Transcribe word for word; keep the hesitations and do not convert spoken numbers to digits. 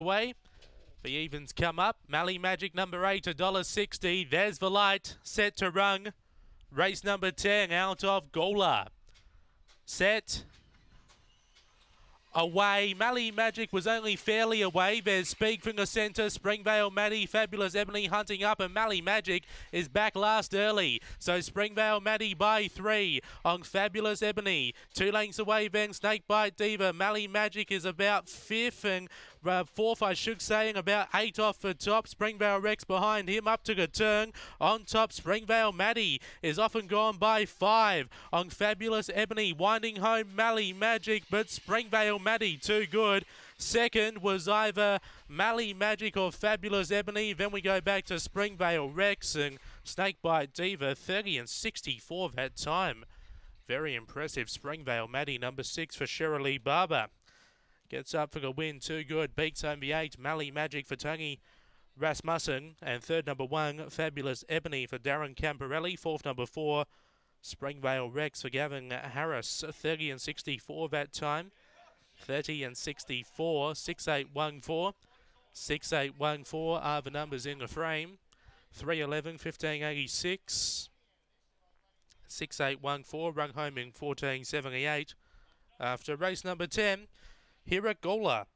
Away. The evens come up. Mally Magic number eight, one dollar sixty. There's the light. Set to rung. Race number ten out of Gola. Set. Away. Mally Magic was only fairly away. There's Speak from the centre. Springvale Maddie, Fabulous Ebony hunting up, and Mally Magic is back last early. So Springvale Maddie by three on Fabulous Ebony. Two lengths away then Snakebite Diva. Mally Magic is about fifth and uh, fourth, I should say, and about eight off the top. Springvale Rex behind him up to the turn. On top, Springvale Maddie is often gone by five on Fabulous Ebony. Winding home Mally Magic, but Springvale Maddie too good. Second was either Mally Magic or Fabulous Ebony. Then we go back to Springvale Rex and Snakebite Diva, thirty and sixty-four that time. Very impressive. Springvale Maddie, number six for Shirley Barber. Gets up for the win, too good. Beats home the eight, Mally Magic for Tony Rasmussen. And third, number one, Fabulous Ebony for Darren Camparelli. Fourth, number four, Springvale Rex for Gavin Harris, thirty and sixty-four that time. thirty and sixty-four, six eight one four. six eight one four are the numbers in the frame. three eleven, fifteen eighty-six. six eight one four, run home in fourteen seventy-eight. After race number ten, here at Gola.